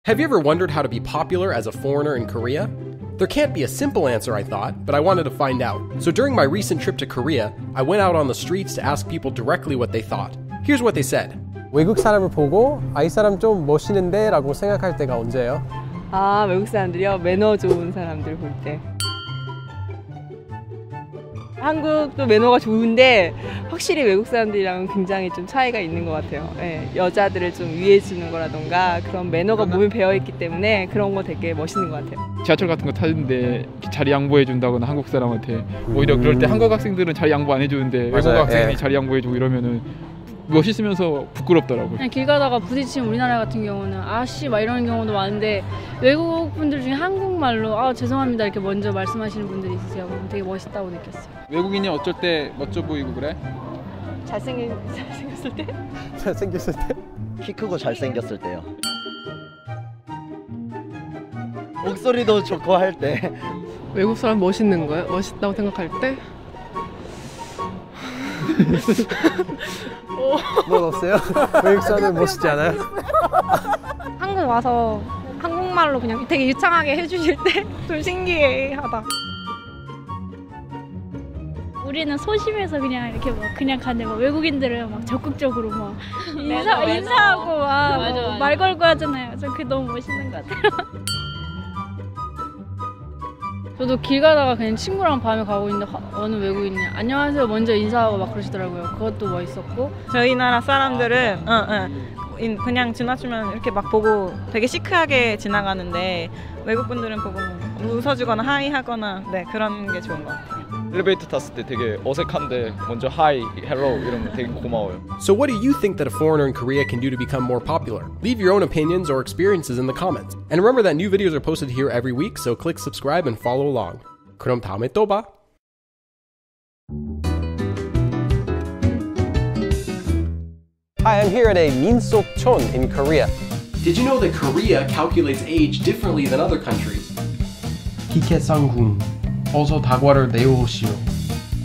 Have you ever wondered how to be popular as a foreigner in Korea? There can't be a simple answer, I thought, but I wanted to find out. So during my recent trip to Korea, I went out on the streets to ask people directly what they thought. Here's what they said. 외국 사람을 보고 이 사람 좀 멋있는데 라고 생각할 때가 언제예요? 아, 외국 사람들이요? 매너 좋은 사람들 볼 때. 한국도 매너가 좋은데 확실히 외국 사람들이랑은 굉장히 좀 차이가 있는 것 같아요. 예, 여자들을 좀 위해주는 거라던가 그런 매너가 몸에 배어있기 때문에 그런 거 되게 멋있는 것 같아요. 지하철 같은 거 타는데 자리 양보해 준다거나 한국 사람한테 오히려 그럴 때 한국 학생들은 자리 양보 안 해주는데 외국 학생이 자리 양보해주고 이러면은 멋있으면서 부끄럽더라고요. 그냥 길 가다가 부딪히면 우리나라 같은 경우는 아씨 막 이러는 경우도 많은데 외국 분들 중에 한국말로 아 죄송합니다 이렇게 먼저 말씀하시는 분들이 있으세요. 되게 멋있다고 느꼈어요. 외국인이 어쩔 때 멋져 보이고 그래? 잘생겼을 때? 잘생겼을 때? 키 크고 잘생겼을 때요. 목소리도 좋고 할 때. 외국 사람 멋있는 거요? 멋있다고 생각할 때? 뭐 없어요? 외국 사람은 멋있지 않아요? 한국 와서 한국말로 그냥 되게 유창하게 해주실 때 좀 신기하다. 우리는 소심해서 그냥 이렇게 막 그냥 가는데 막 외국인들은 막 적극적으로 막 인사하고 막 말 걸고 하잖아요. 저 그게 너무 멋있는 것 같아요. 저도 길 가다가 그냥 친구랑 밤에 가고 있는데 어느 외국인이 안녕하세요 먼저 인사하고 막 그러시더라고요. 그것도 멋있었고. 저희 나라 사람들은 그냥 지나치면 이렇게 막 보고 되게 시크하게 지나가는데 외국분들은 보고 웃어주거나 하이 하거나 그런 게 좋은 것 같아요. 엘리베이터 탔을 때 되게 어색한데 먼저 하이, 헬로 이러면 되게 고마워요. So what do you think that a foreigner in Korea can do to become more popular? Leave your own opinions or experiences in the comments. And remember that new videos are posted here every week, so click subscribe and follow along. 그럼 다음에 또 봐. Hi, I'm here at a Minsokchon in Korea. Did you know that Korea calculates age differently than other countries? 기케상궁 어서 다과를 내오시오.